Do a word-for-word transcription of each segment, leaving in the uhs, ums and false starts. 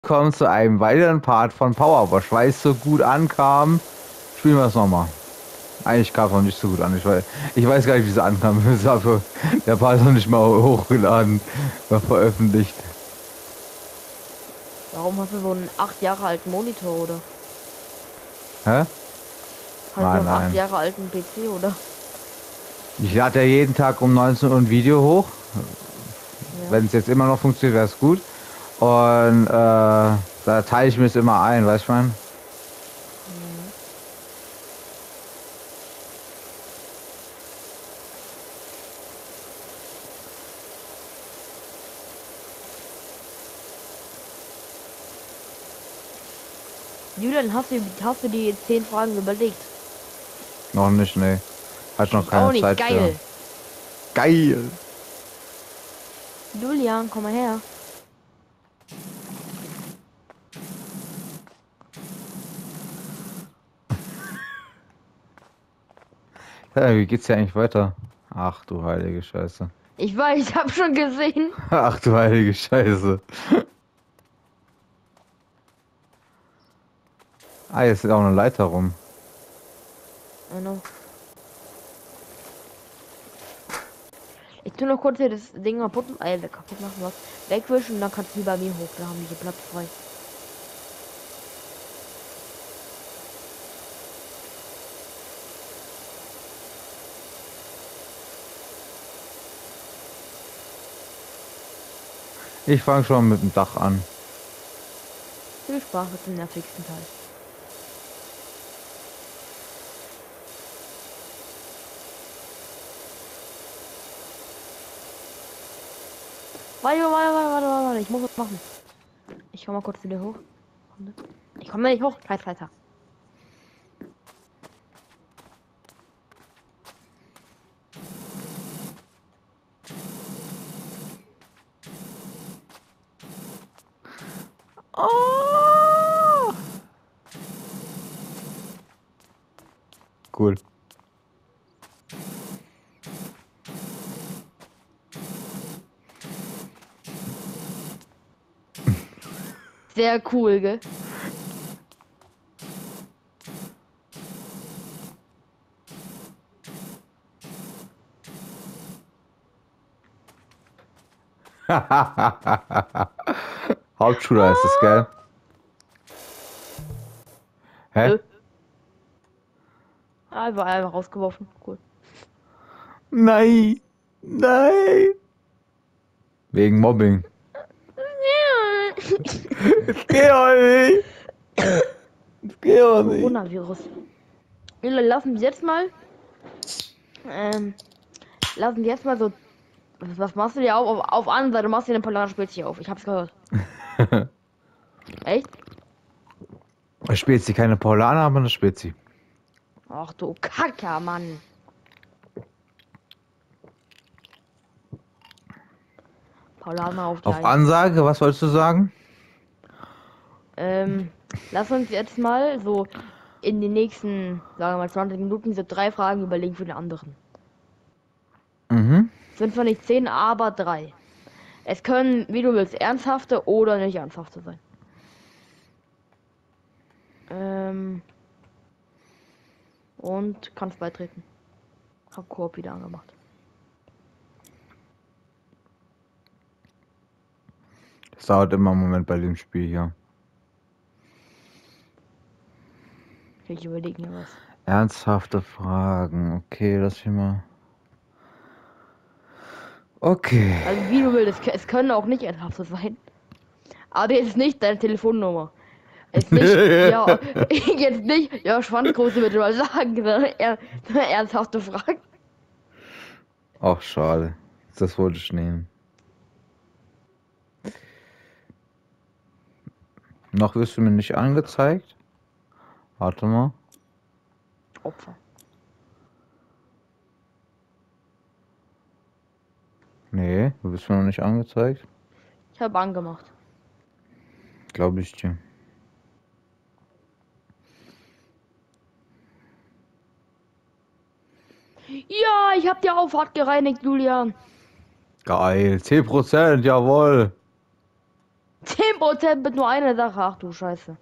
Kommen zu einem weiteren Part von Powerwash, weil es so gut ankam. Spielen wir es nochmal. Eigentlich kam es noch nicht so gut an. Ich weiß, ich weiß gar nicht, wie es ankam. Der Part ist noch nicht mal hochgeladen, war veröffentlicht. Warum hast du so einen acht Jahre alten Monitor, oder? Hä? Hast du einen acht Jahre alten P C, oder? Ich lade ja jeden Tag um neunzehn Uhr ein Video hoch. Ja. Wenn es jetzt immer noch funktioniert, wäre es gut. Und äh, da teile ich mir es immer ein, weißt du, man? Julian, hast du, hast du die zehn Fragen überlegt? Noch nicht, ne. Hat noch Ich keine auch nicht. Zeit Geil. für. Geil. Julian, komm mal her. Ja, wie geht's dir eigentlich weiter? Ach du heilige Scheiße. Ich weiß, ich hab schon gesehen. Ach du heilige Scheiße. Ah, jetzt ist auch eine Leiter rum. Genau. Ich tu noch kurz hier das Ding kaputt, äh, kaputt machen, was wegwischen und dann kannst du bei mir hoch, da haben die hier Platz frei. Ich fange schon mit dem Dach an. Viel Spaß mit dem nervigsten Teil. Warte, warte, warte, warte, warte, ich muss was machen. Ich komm mal kurz wieder hoch. Ich komme nicht hoch, Scheißleiter. Oh! Cool. Sehr cool, gell? Hauptschule heißt es, gell? Hä? Nö. Einfach, einfach rausgeworfen. Cool. Nein! Nein! Wegen Mobbing. Das geht auch nicht! Das geht auch nicht! Coronavirus. Lassen wir jetzt mal. Ähm. Lassen wir jetzt mal so. Was machst du dir auf? Auf, auf an, du machst dir eine Polarspezi auf. Ich hab's gehört. Echt? Eine Spezi, keine Paulaner, aber eine Spezi. Ach du Kacker, Mann. Paulaner auf die Auf Eins. Ansage, was wolltest du sagen? Ähm, lass uns jetzt mal so in den nächsten, sagen wir mal, zwanzig Minuten so drei Fragen überlegen für den anderen. Mhm. Sind zwar nicht zehn, aber drei. Es können, wie du willst, ernsthafte oder nicht ernsthafte sein. Ähm, und kannst beitreten. Hab Koop wieder angemacht. Das dauert immer einen Moment bei dem Spiel hier. Ich überlege mir was. Ernsthafte Fragen. Okay, lass ich mal. Okay. Also wie du willst, es, es können auch nicht ernsthafte sein. Aber jetzt nicht deine Telefonnummer. Jetzt nicht, ja, jetzt nicht, ja, Schwanzgröße bitte mal sagen, sondern er, ernsthafte Fragen. Ach, schade. Das wollte ich nehmen. Noch wirst du mir nicht angezeigt. Warte mal. Opfer. Nee, du bist mir noch nicht angezeigt. Ich habe angemacht. Glaube ich dir. Ja, ich habe die Auffahrt gereinigt, Julian. Geil. zehn Prozent, jawohl. zehn Prozent mit nur einer Sache. Ach du Scheiße.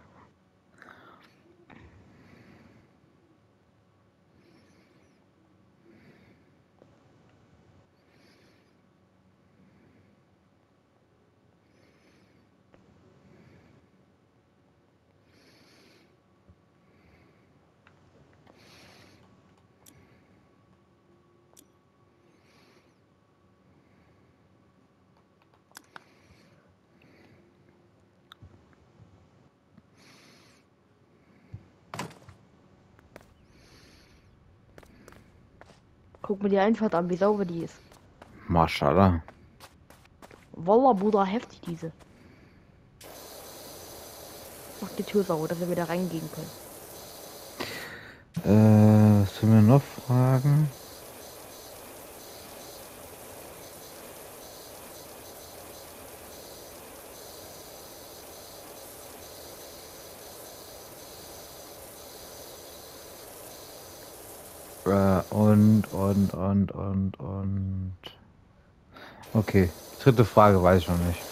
Guck mir die Einfahrt an, wie sauber die ist. Maschallah. Wallah, Bruder, heftig diese. Mach die Tür sauber, dass wir wieder reingehen können. Äh, was sollen wir noch fragen? Äh, und, und, und, und, und. Okay, dritte Frage weiß ich noch nicht.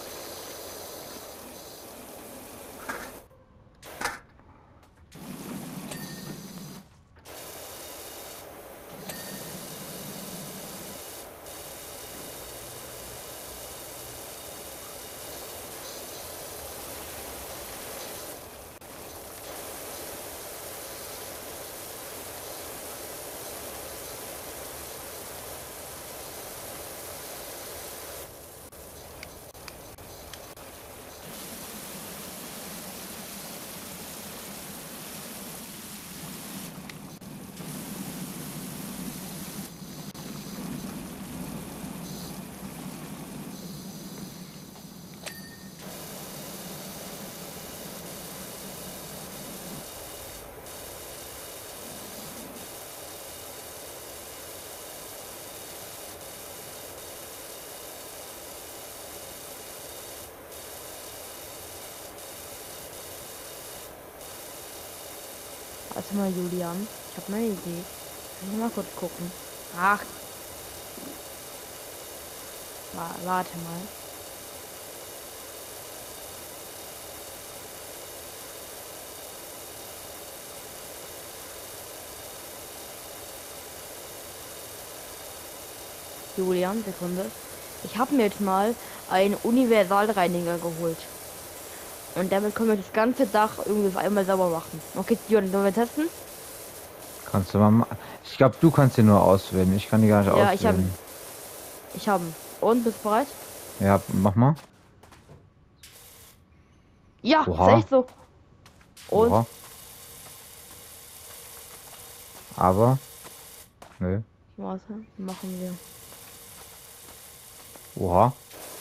Warte mal, Julian. Ich habe eine Idee. Kann ich mal kurz gucken. Ach. Wa- Warte mal. Julian, Sekunde. Ich habe mir jetzt mal einen Universalreiniger geholt. Und damit können wir das ganze Dach irgendwie auf einmal sauber machen. Okay, Julian, sollen wir testen? Kannst du mal ma- Ich glaube, du kannst den nur auswählen. Ich kann die gar nicht Ja, ich habe auswählen. Ich habe Und, bist du bereit? Ja, mach mal. Ja, Oha. ist echt so. Und, Oha. Aber. Nö. warte, machen wir. Oha.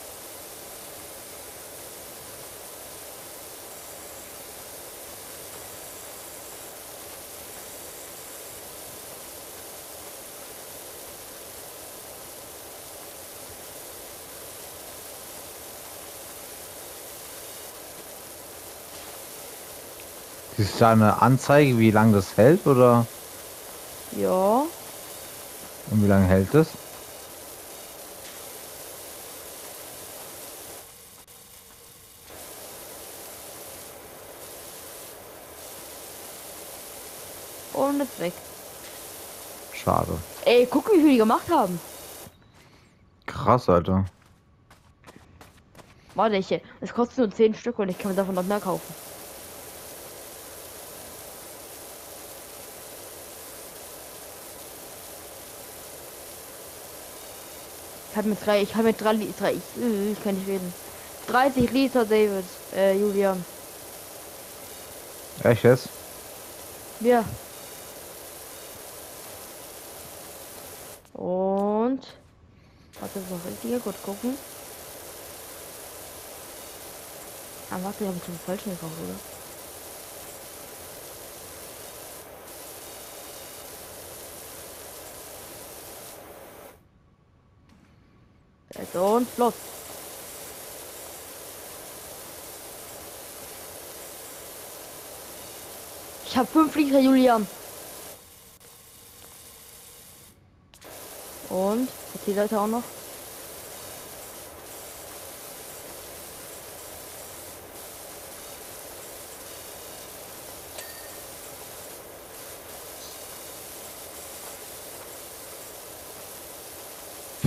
Ist da eine Anzeige, wie lange das hält, oder? Ja. Und wie lange hält es? Und jetzt weg. Schade. Ey, guck, wie viel die gemacht haben. Krass, Alter. Warte, ich, es kostet nur zehn Stück und ich kann mir davon noch mehr kaufen. Ich habe mit drei, ich habe mit drei, Li- drei ich, äh, ich kann nicht reden. dreißig Liter, David, äh, Julian. Echt jetzt? Ja. Und, warte, das noch richtig gut gucken. Ah, warte, ich habe zum falschen gekauft, oder? Also, und los. Ich habe fünf Liter, Julian. Und, jetzt die Leute auch noch.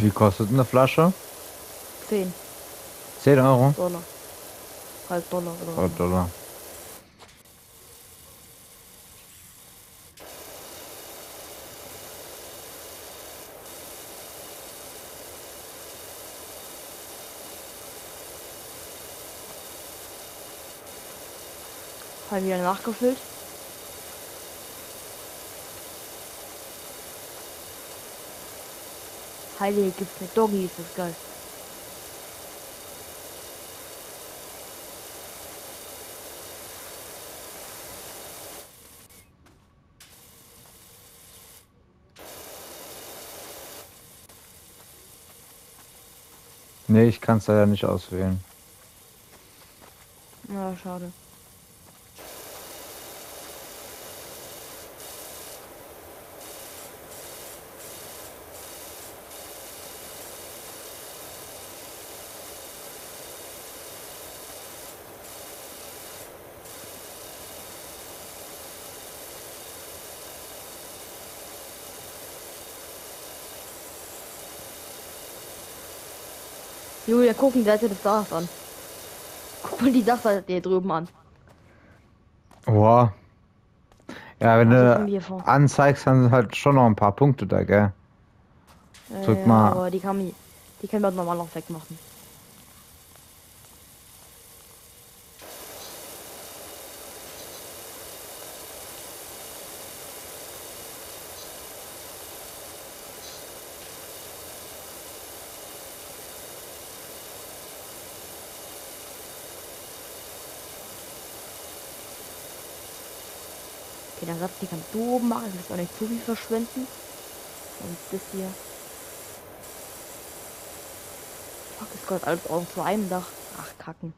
Wie viel kostet eine Flasche? zehn zehn Euro? Dollar. Halb Dollar oder Oh, so. Dollar. Halt wieder nachgefüllt. Heilige gibt's mit Doggy, ist das geil. Nee, ich kann es leider nicht auswählen. Na, schade. Julia, guck die Seite des Daches an. Guck mal die Dachseite hier drüben an. Boah. Ja, wenn Also von du mir vor. anzeigst, dann sind halt schon noch ein paar Punkte da, gell? Drück Äh, mal. aber die kann man, die können wir normal noch wegmachen. Okay, dann sagt die kann du oben machen, das ist auch nicht zu viel verschwenden. Und das hier. Fuck, es kommt alles auch zu einem Dach. Ach, kacken.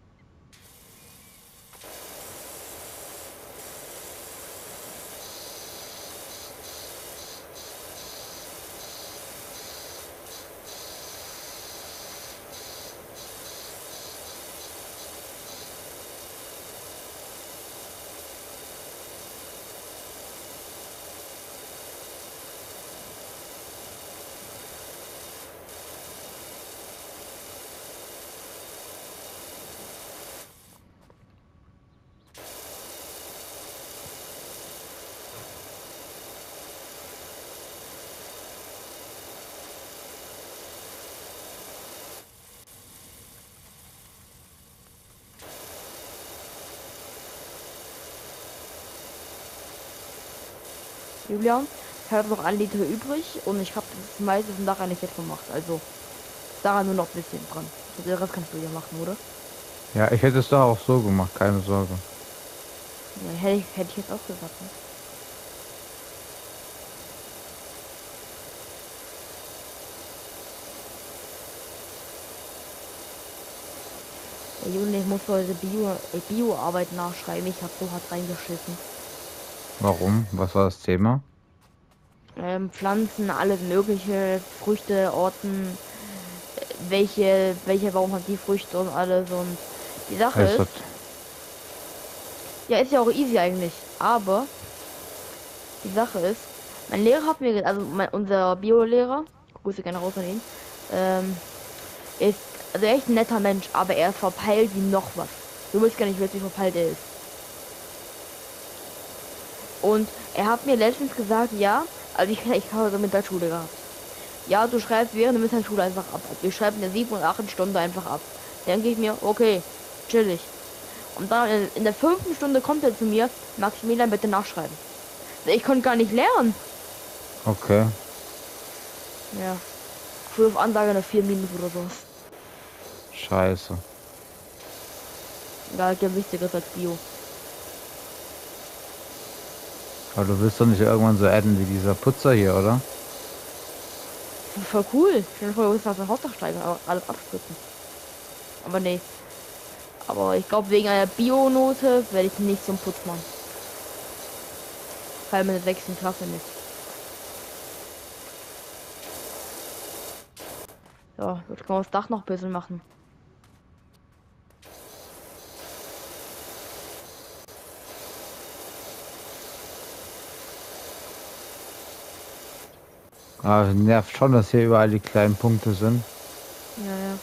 Julian, ich habe noch ein Liter übrig und ich habe das meiste vom Dach eigentlich jetzt gemacht. Also daran nur noch ein bisschen dran. Und den Rest kannst du ja machen, oder? Ja, ich hätte es da auch so gemacht, keine Sorge. Ja, hätte, ich, hätte ich jetzt auch gesagt. Ne? Der Julian, ich muss heute Bio, äh, Bio-Arbeit nachschreiben. Ich habe so hart reingeschissen. Warum? Was war das Thema? Ähm, Pflanzen, alles mögliche, Früchte, Orten, äh, welche, welche, warum hat die Früchte und alles und die Sache Es ist, hat, ja, ist ja auch easy eigentlich, aber die Sache ist, mein Lehrer hat mir, ge- also mein, unser Bio-Lehrer, Grüße gerne raus an ihn, ähm, ist also echt ein netter Mensch, aber er ist verpeilt wie noch was. Du willst gar nicht wissen, wie verpeilt er ist. Und er hat mir letztens gesagt, ja, also ich, ich habe so mit der Schule gehabt. Ja, du schreibst während der Mittagsschule einfach ab. Also wir schreiben in der sieben und achten Stunde einfach ab. Dann denke ich mir, okay, chillig. Und dann in, in der fünften Stunde kommt er zu mir, Maximilian, bitte nachschreiben. Ich konnte gar nicht lernen. okay. Ja. Früh auf Ansage nach vier Minuten oder so. Scheiße. Ja, der wichtiger als Bio. Aber du willst doch nicht irgendwann so adden wie dieser Putzer hier, oder? Voll cool. Stell dir vor, du willst auf den Hausdach steigen, aber alles abspritzen. Aber nee. Aber ich glaube, wegen einer Bio-Note werde ich nicht zum Putzmann. Vor allem in der sechsten Klasse nicht. Ja, jetzt können wir das Dach noch ein bisschen machen. Aber nervt schon, dass hier überall die kleinen Punkte sind. Ja, ja.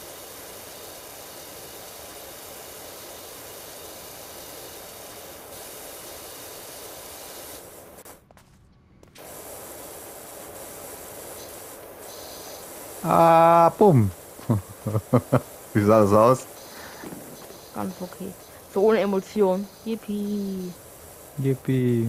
Ah, bumm. Wie sah das aus? Ganz okay. So ohne Emotion. Yippie. Yippie.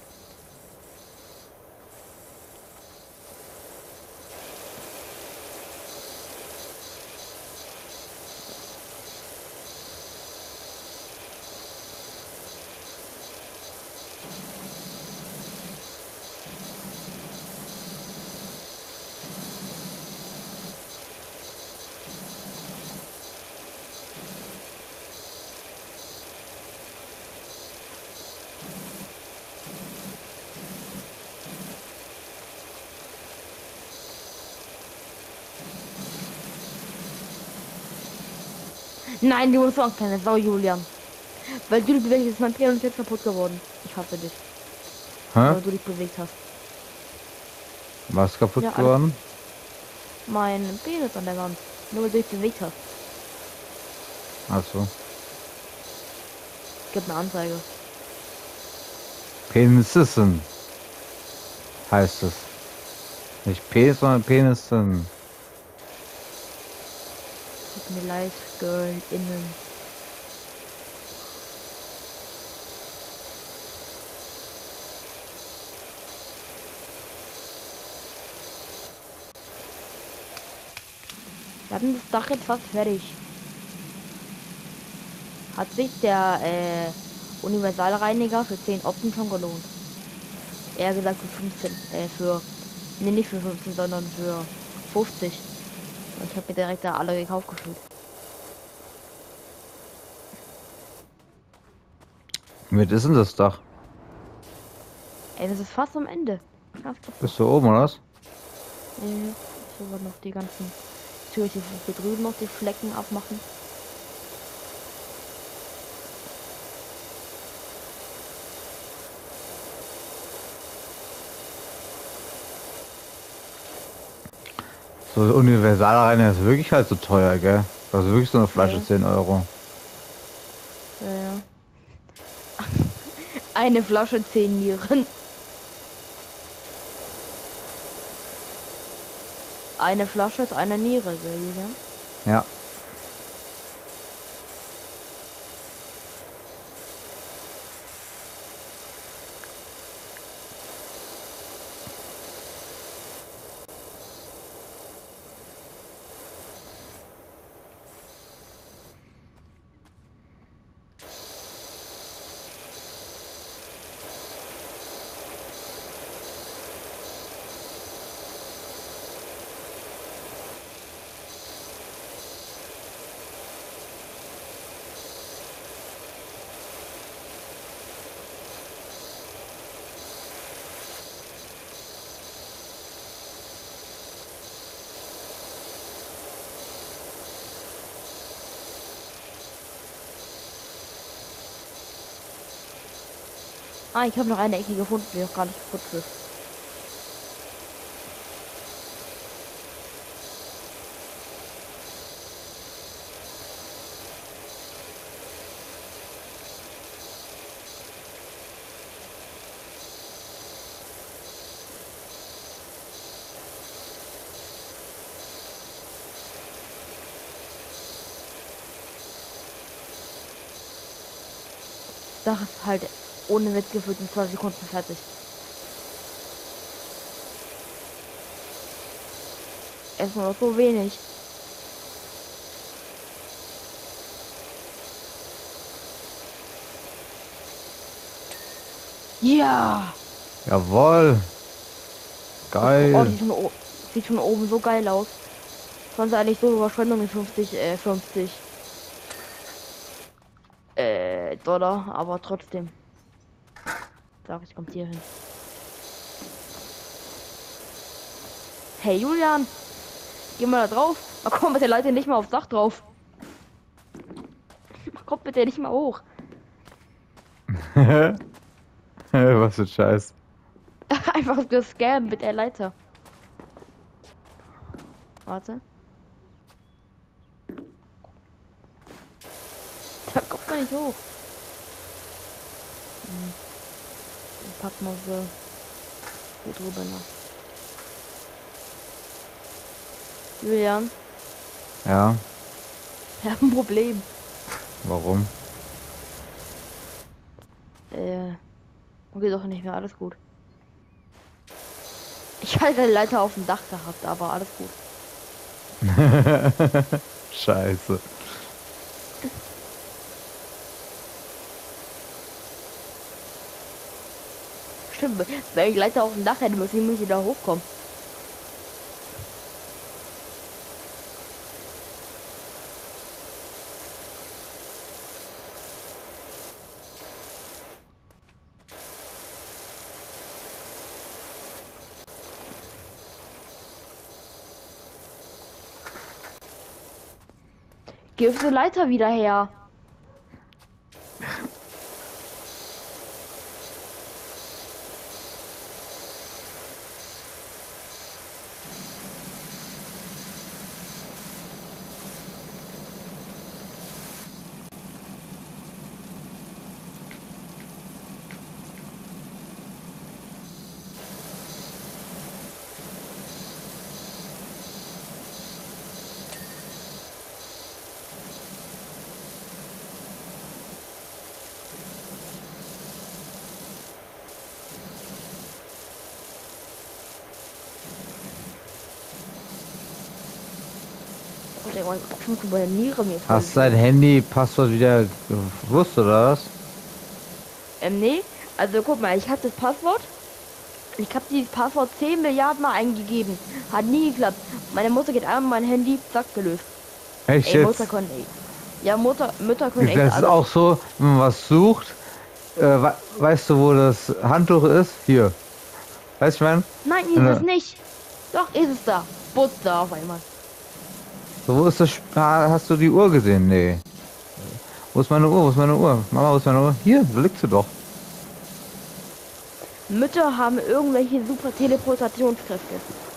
Nein, du musst auch keine Sau, Julian. Weil du dich bewegt hast, ist mein Piano jetzt kaputt geworden. Ich hasse dich. Hä? Weil du dich bewegt hast. Was kaputt Ja, alles- geworden? Mein Penis an der Wand. Nur weil du dich bewegt hast. Achso. Gibt eine Anzeige. Penissen heißt es. Nicht Penis, sondern Penissen. Tut mir leid, Girl, innen. Wir hatten das Dach jetzt fast fertig. Hat sich der äh, Universalreiniger für zehn Opten schon gelohnt. Eher gesagt für fünfzehn. Äh, für. Nee, nicht für fünfzehn, sondern für fünfzig. Ich habe mir direkt da alle gekauft gefühlt. Mit ist denn das Dach? Ey, das ist fast am Ende. Ganz kurz. Bist du oben, oder was? Nee, ich will noch die ganzen Türchen hier drüben noch die Flecken abmachen. So Universalreiniger ist wirklich halt so teuer, gell? Also wirklich so eine Flasche Ja. zehn Euro. Ja, ja. Eine Flasche zehn Nieren. Eine Flasche ist eine Niere, gell, Julian? Ja. Ah, ich habe noch eine Ecke gefunden, die noch gar nicht geputzt ist. Sache ist halt ohne Witz gefühlt in zwei Sekunden fertig. Erstmal noch so wenig. Ja! Jawohl. Geil. Oh, sieht, schon, o- sieht schon oben so geil aus. Sonst eigentlich so Überschwemmung in fünfzig, äh, fünfzig äh, Dollar, aber trotzdem. Sag ich, kommt hier hin. Hey Julian, geh mal da drauf. Da kommt bitte Leute nicht mal aufs Dach drauf. Kommt bitte nicht mal hoch. Was für ein Scheiß. Einfach gescammt mit der Leiter. Warte. Da kommt man nicht hoch. Hm. Pack mal so hier drüber noch. Julian, Ja, wir haben ein Problem. warum? Äh, okay, doch nicht mehr, alles gut. Ich hatte eine Leiter auf dem Dach gehabt, aber alles gut. Scheiße. Stimmt, wenn ich Leiter auf dem Dach hätte, müsste ich muss ich da hochkommen. Gib die Leiter wieder her. Oh, der Mann, ich muss meine Niere mir voll. Hast dein Handy-Passwort wieder gewusst oder was? Ähm, nee. Also guck mal, ich hatte das Passwort. Ich habe dieses Passwort zehn Milliarden Mal eingegeben. Hat nie geklappt. Meine Mutter geht einmal mein Handy, zack, gelöst. Echt Ey, Mutter jetzt? können echt. Ja, Mutter, Mütter können echt Das ist alles. auch so, wenn man was sucht. Äh, we weißt du, wo das Handtuch ist? Hier. Weißt du, ich mein? Nein, ist Ja. es nicht. Doch, ist es da. Putz da auf einmal. So, wo ist das? Sp ah, hast du die Uhr gesehen? Nee. Wo ist meine Uhr? Wo ist meine Uhr? Mama, wo ist meine Uhr? Hier, da liegt sie doch. Mütter haben irgendwelche super Teleportationskräfte.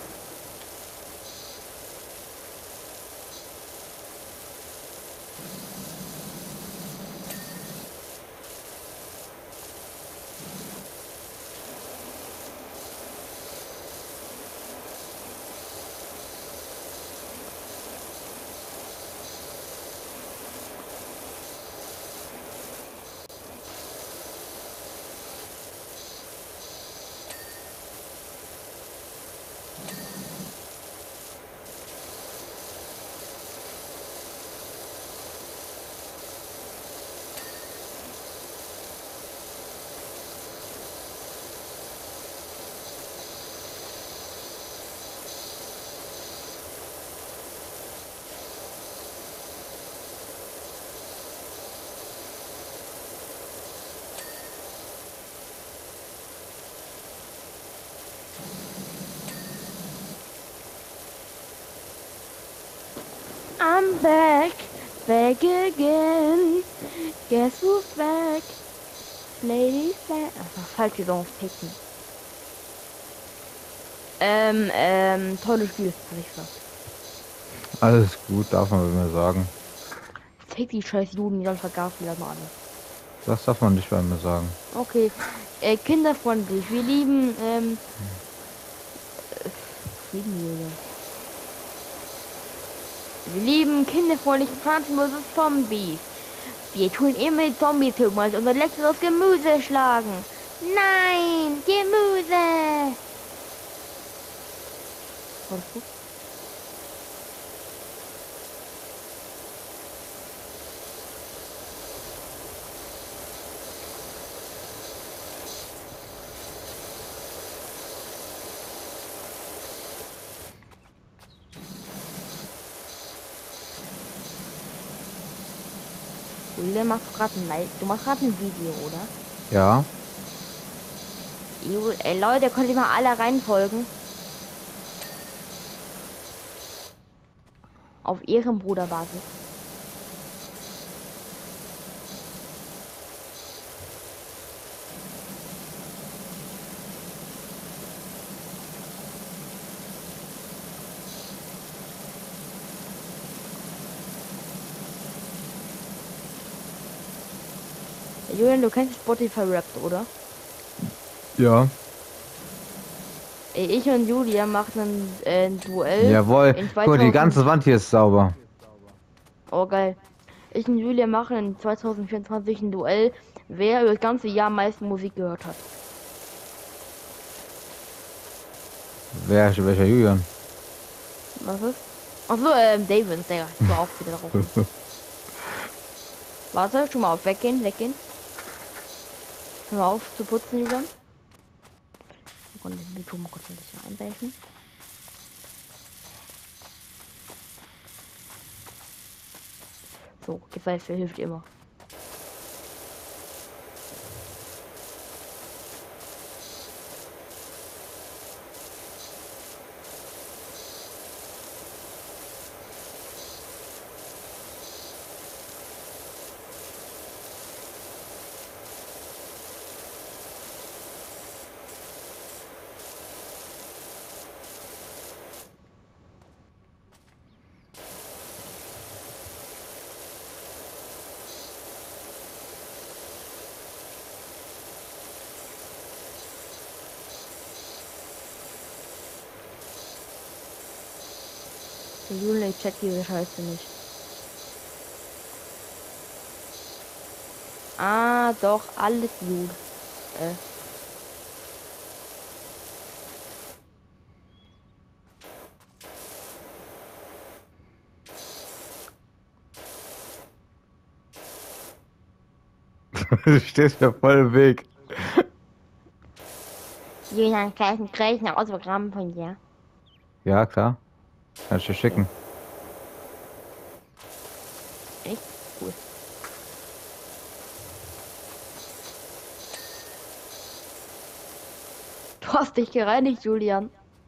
I'm back, back again. Guess who's back? Ladies back. Ach, falsch hier auf Picken. Ähm, ähm, tolles Spiel, hab ich gesagt. Alles gut, darf man mir sagen. Fick die scheiß Juden, die dann vergaß wieder mal alle. Das darf man nicht bei mir sagen. Okay, äh, kinderfreundlich. Wir lieben, ähm, äh, lieben wir, ja. Wir lieben kinderfreundliche pflanzenlose Zombies. Wir tun immer die Zombies töten und unser leckeres Gemüse schlagen. Nein, Gemüse! War das gut? Du machst gerade ein Like, du machst gerade ein Video, oder? Ja. Jo, ey Leute, könnt ihr mal alle reinfolgen? Auf Ehrenbruderbasis. Julian, du kennst Spotify Wrapped, oder? Ja. Ey, ich und Julia machen ein, äh, ein Duell Jawohl. in Guck mal, die ganze zweitausend. Wand hier ist sauber. Oh, geil. Ich und Julia machen in zwanzig vierundzwanzig ein Duell, wer über das ganze Jahr am meisten Musik gehört hat. Wer, welcher Julian? Was ist? Achso, ähm, David, der ich war auch wieder drauf. Warte, schon mal auf, weggehen, weggehen. Hör mal auf zu putzen, Julian. Ich konnte den Mikro mal kurz ein bisschen einbrechen. So, Seife hilft immer. Der Julian, ich check diese Scheiße nicht. Ah, doch, alles gut. Äh. Du stehst mir voll im Weg. Julian, krieg ich krieg ich ein Autogramm von dir? Ja, klar. Kann ich dir schicken. Echt? Cool. Du hast dich gereinigt, Julian.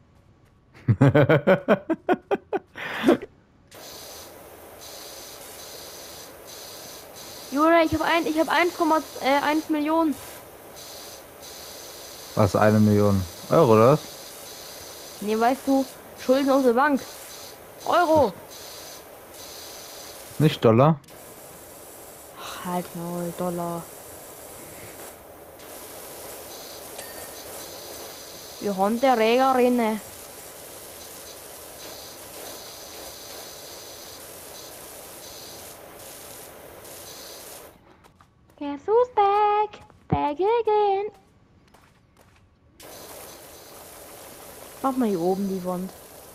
Julian, ich habe ein, ich habe eins Komma eins Millionen. Was, eine Million Euro, oder was? Nee, weißt du, Schulden aus der Bank. Euro. Nicht Dollar? Ach, halt mal, Dollar. Wir haben der Regerin. Guess who's back? Back again. Mach mal hier oben die Wand.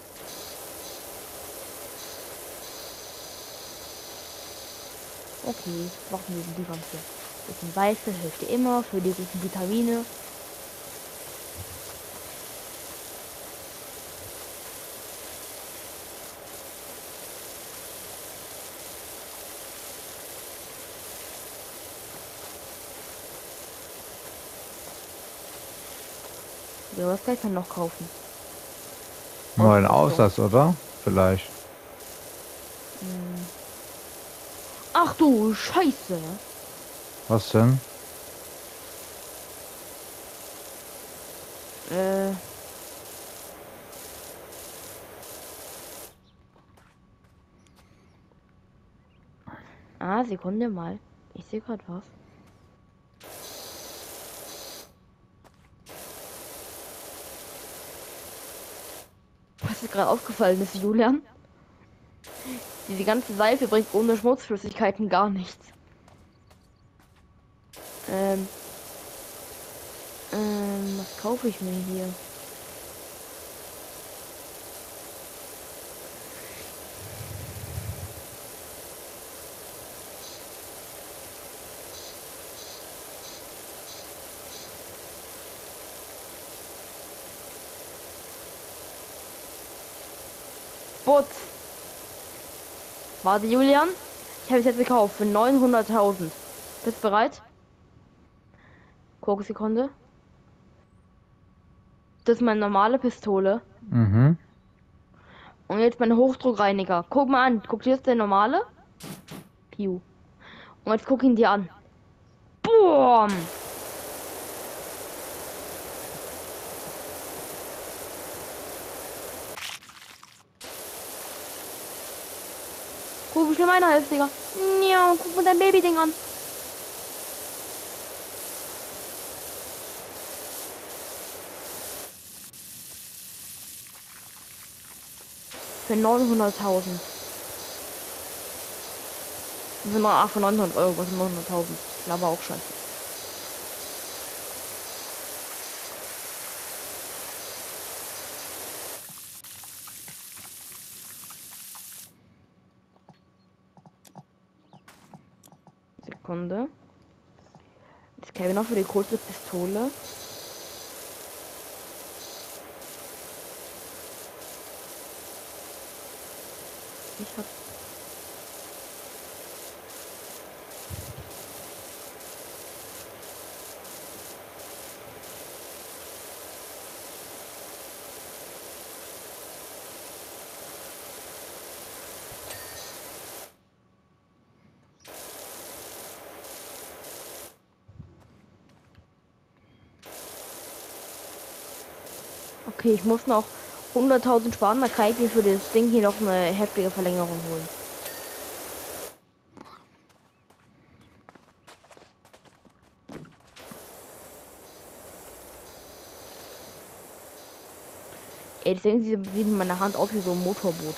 Okay, machen wir die Wand hier. Bisschen weiße hilft dir immer für die guten Vitamine. Ja, was kann ich dann noch kaufen? Neuen Auslass, oder? Vielleicht. Hm. Ach du Scheiße. Was denn? Äh. Ah, Sekunde mal. Ich sehe gerade was. Was ist gerade aufgefallen ist, Julian? Diese ganze Seife bringt ohne Schmutzflüssigkeiten gar nichts. Ähm. Ähm, was kaufe ich mir hier? Bot. Warte, Julian. Ich habe es jetzt gekauft für neunhunderttausend. Bist du bereit? Guck, Sekunde. Das ist meine normale Pistole. Mhm. Und jetzt mein Hochdruckreiniger. Guck mal an. Guck, hier ist der normale. Piu. Und jetzt guck ihn dir an. Boom! Guck, wie schnell meiner ist, Digga. Ja, guck mal dein Babyding an. Für neunhunderttausend. Für neun- ach, für neunhundert Euro, was neunhunderttausend. Aber auch scheiße. Sekunde. Das Kevin noch für die kurze Pistole. Ich hab. Okay, ich muss noch hunderttausend sparen, dann kann ich mir für das Ding hier noch eine heftige Verlängerung holen. Ey, das Ding sieht sieht in meiner Hand aus wie so ein Motorboot.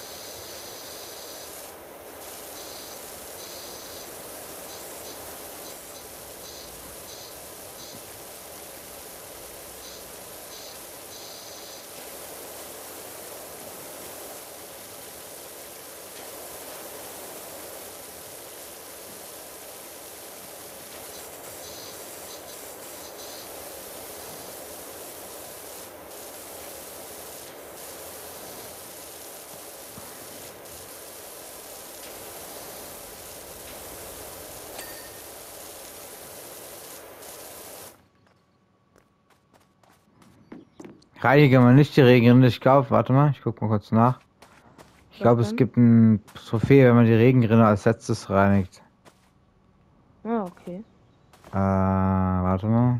Reinige mal nicht die Regenrinne. Ich glaube, warte mal, ich guck mal kurz nach. Ich Was glaube, es denn? gibt ein Trophäe, wenn man die Regenrinne als letztes reinigt. Ja, okay. Äh, warte mal.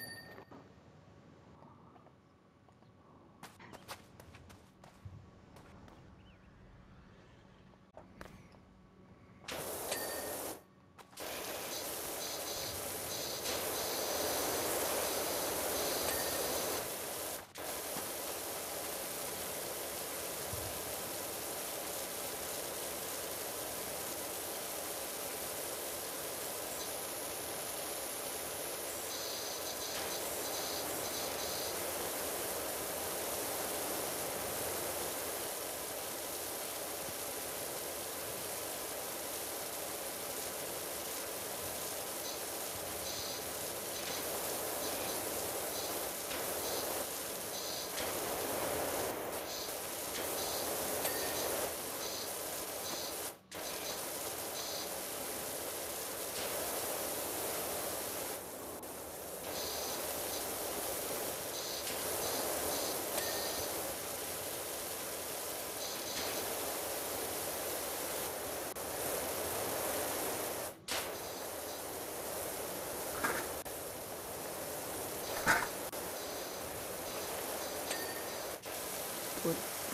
Gut.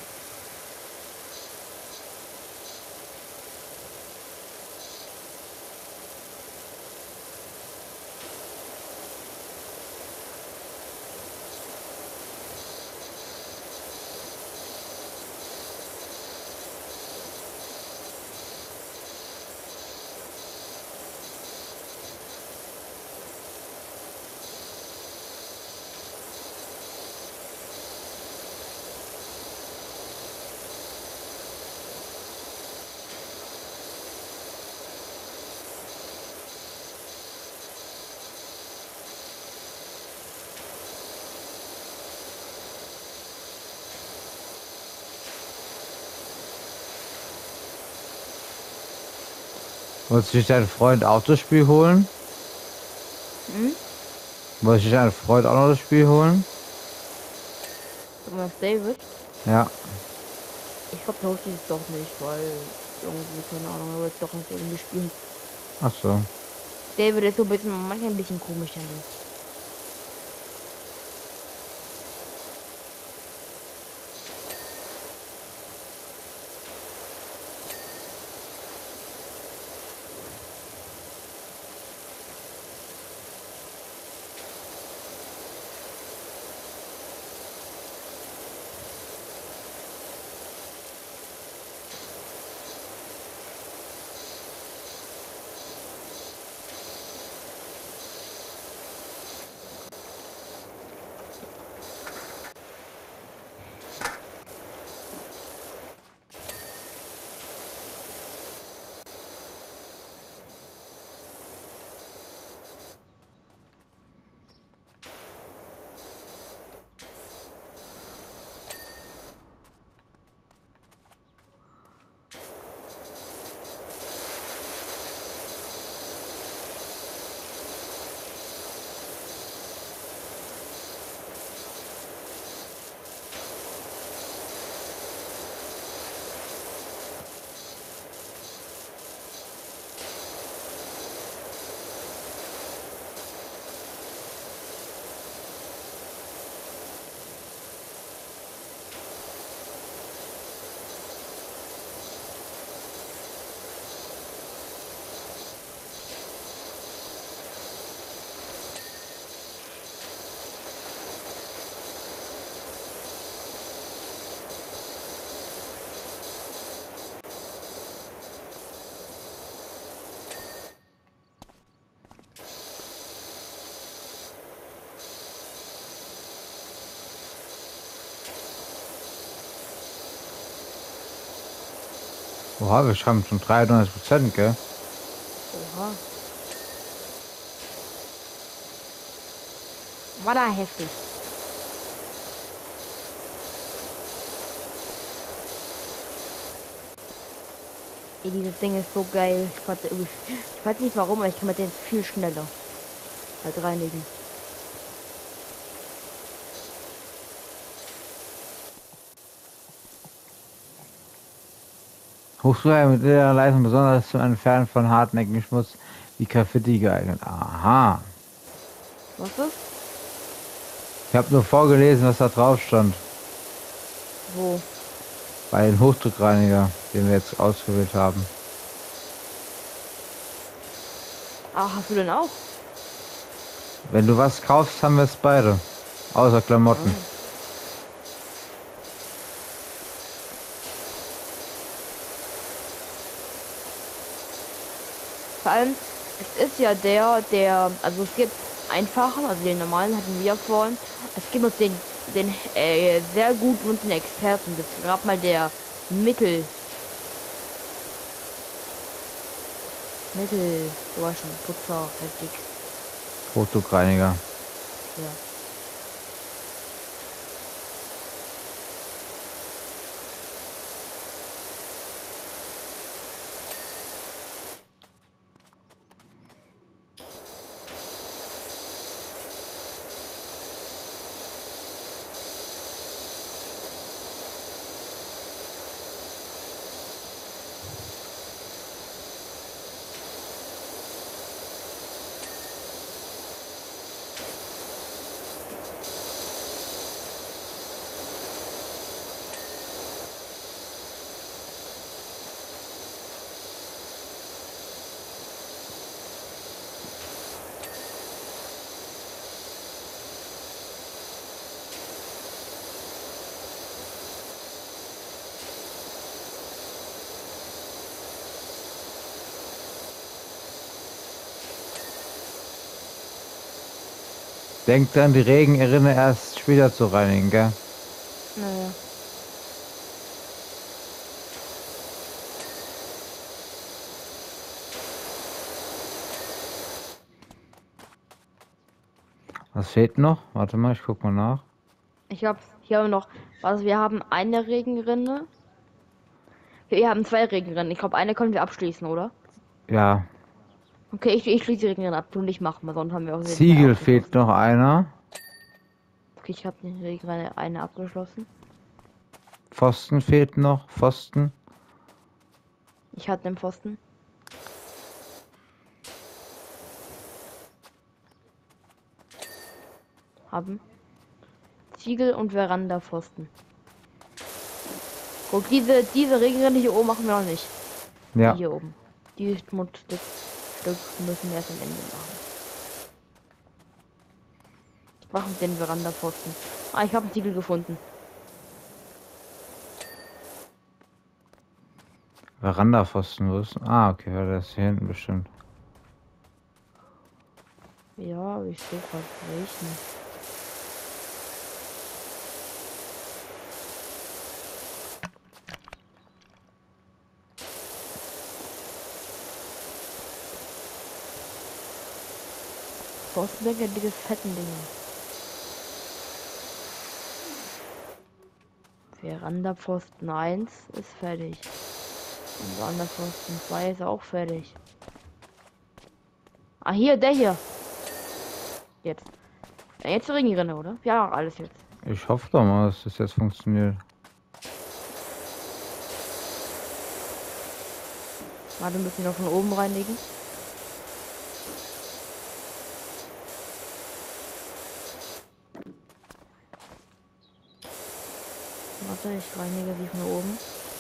Wolltest du dich deinen Freund auch das Spiel holen? Hm? Wolltest du dich deinen Freund auch noch das Spiel holen? Du meinst David? Ja. Ich glaube, der holt sich doch nicht, weil irgendwie, keine Ahnung, er wird doch nicht irgendwie spielen. Ach so. David ist so ein bisschen, manchmal ein bisschen komisch, denke ich. Oha, wir schreiben schon dreiundneunzig Prozent, gell? Oha. War da heftig. Ey, dieses Ding ist so geil. Ich, fand, ich weiß nicht warum, aber ich kann mit denen viel schneller halt reinigen. Hochschreiben mit der Leistung besonders zum Entfernen von hartnäckigen Schmutz wie Graffiti geeignet. Aha. Was ist? Ich habe nur vorgelesen, was da drauf stand. Wo? Bei den Hochdruckreiniger, den wir jetzt ausgewählt haben. Ah, hast du denn auch? Wenn du was kaufst, haben wir es beide. Außer Klamotten. Ah. Vor allem, es ist ja der, der, also es gibt einfachen, also den normalen hatten wir vorhin. Es gibt noch den, den äh, sehr guten und den Experten. Das ist gerade mal der Mittel. Mittel, du weißt schon, Putzer, heftig. Hochdruckreiniger. Ja. Denk dran, die Regenrinne erst später zu reinigen, gell? Naja. Was fehlt noch? Warte mal, ich guck mal nach. Ich hab, hier haben wir noch, also wir haben eine Regenrinne. Wir haben zwei Regenrinnen. Ich glaube, eine können wir abschließen, oder? Ja, Okay, ich, ich schließe die Regenrinne ab. Du nicht machen, weil sonst haben wir auch sehr Ziegel abgeschlossen. fehlt noch einer. Okay, ich habe die Regenrinne eine abgeschlossen. Pfosten fehlt noch. Pfosten. Ich hatte den Pfosten. Haben. Ziegel und Verandapfosten. Guck, diese, diese Regenrinne hier oben machen wir noch nicht. Ja. Die hier oben. Die Schmutzstück Stück müssen wir erst am Ende machen. Ich mache den Verandapfosten. Ah, ich habe einen Ziegel gefunden. Verandapfosten, wo ist? Ah, okay, ja, der ist hier hinten bestimmt. Ja, ich sehe gerade welchen. Pfostenbänke, diese fetten Dinger. Verandapfosten eins ist fertig. Und Verandapfosten zwei ist auch fertig. Ah, hier, der hier. Jetzt. Ja, jetzt die Regenrinne, oder? Ja, alles jetzt. Ich hoffe doch mal, dass das jetzt funktioniert. Warte, müssen wir noch von oben reinigen. Warte, ich reinige sie von oben.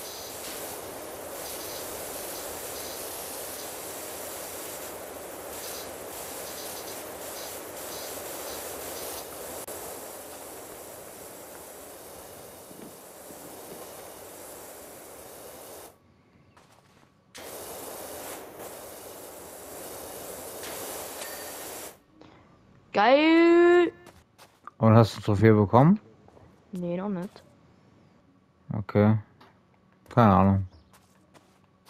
Geil! Und hast du Trophäe bekommen? Nee, noch nicht. Okay. Keine Ahnung.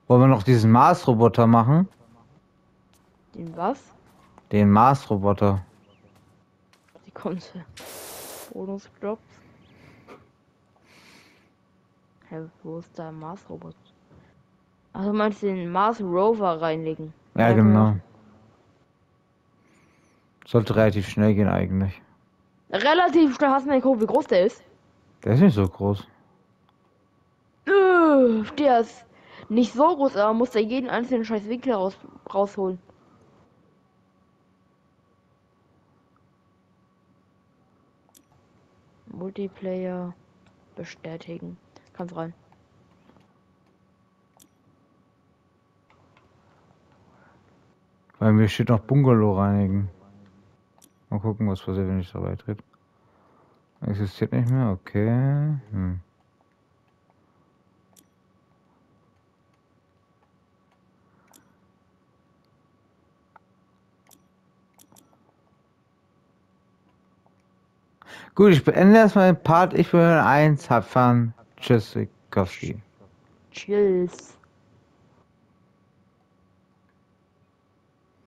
Wollen wir noch diesen Mars-Roboter machen? Den was? Den Mars-Roboter. Die kommt. Bonusjobs. Hä, wo ist der Mars-Robot? Also meinst du den Mars-Rover reinlegen? Ja, genau. Sollte relativ schnell gehen eigentlich. Relativ schnell. Hast du mal geguckt, wie groß der ist? Der ist nicht so groß. Äh, Der ist nicht so groß, aber man muss da jeden einzelnen scheiß Winkel raus, rausholen. Multiplayer bestätigen. Kannst rein. Bei mir steht noch Bungalow reinigen. Mal gucken, was passiert, wenn ich da beitrete. Existiert nicht mehr, okay. Hm. Gut, ich beende erstmal den Part. Ich will eins, hab fun. Tschüss, Kowski. Tschüss.